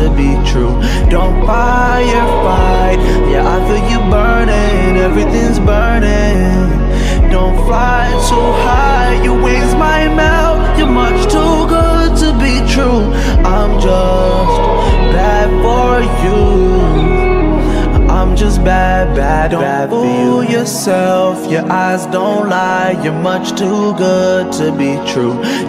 to be true. Don't firefight, yeah, I feel you burning, everything's burning. Don't fly too high, your wings might melt. You're much too good to be true. I'm just bad for you. I'm just bad, bad for you. Don't fool yourself, your eyes don't lie. You're much too good to be true.